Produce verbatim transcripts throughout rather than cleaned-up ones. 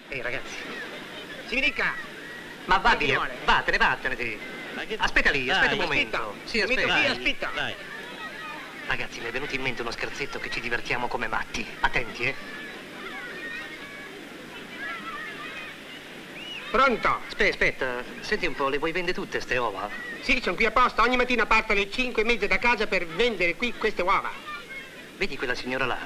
Ehi, ragazzi. Si mi dica. Ma va via, vuole? vattene, vattene te. Aspetta lì, aspetta un aspetta. momento. Sì, Mi metto aspetta. qui, aspetta. Dai. Ragazzi, mi è venuto in mente uno scherzetto che ci divertiamo come matti. Attenti, eh. Pronto? Aspetta, aspetta. Senti un po', le vuoi vendere tutte ste uova? Sì, sono qui apposta. Ogni mattina parto alle cinque e mezza da casa per vendere qui queste uova. Vedi quella signora là?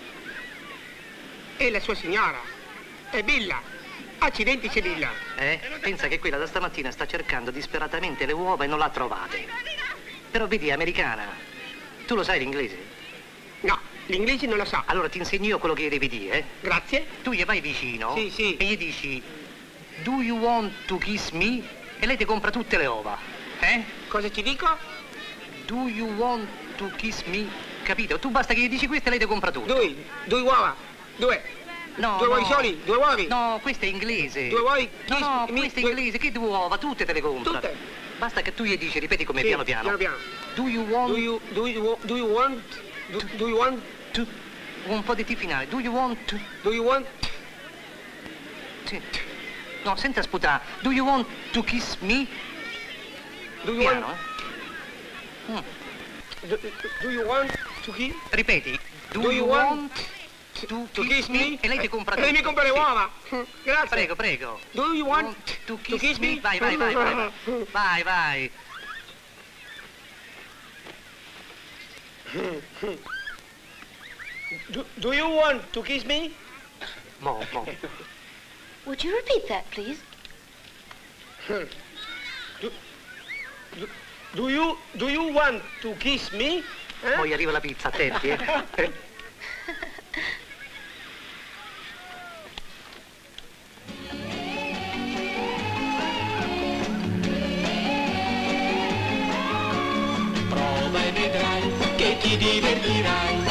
E la sua signora. È Billa. Accidenti, c'è Billa. Eh? Pensa che quella da stamattina sta cercando disperatamente le uova e non l'ha trovate. Però vedi, è americana. Tu lo sai l'inglese? No, l'inglese non lo so. Allora ti insegno io quello che gli devi dire, eh? Grazie. Tu gli vai vicino Sì, sì. e gli dici "Do you want to kiss me?" e lei ti compra tutte le uova. Eh? Cosa ci dico? Do you want to kiss me? Capito? Tu basta che gli dici questo e lei ti compra tutto. Due, due uova. Due. No, Due uova no. soli, due uovi. No, questo è inglese. Due uova. No, no, mi- questo è due- inglese. Che due uova? Tutte te le compra. Tutte. Basta che tu gli dici, ripeti come Sì, piano piano. piano piano. Do you want Do you, do you, wa- do you want, do, do you want, to... Un po' di T finale. Do you want to... do you want, Sì. No, senza sputare. Do you want to kiss me? do you Piano, want, eh? Mm. do, do you want to kiss, Ripeti. Do, Do you you want want to, to kiss me? E lei ti compra E tutto. lei mi compra le Sì. uova. Grazie. Prego, prego. Do you want to to kiss me? Vai, vai, vai, vai, vai. Vai, vai. Do, do you want to kiss me? Mo, mo. Would you repeat that, please? Do, do, do you, do you want to kiss me? Eh? Poi arriva la pizza, attenti, eh. Prova e vedrai che ti divertirai.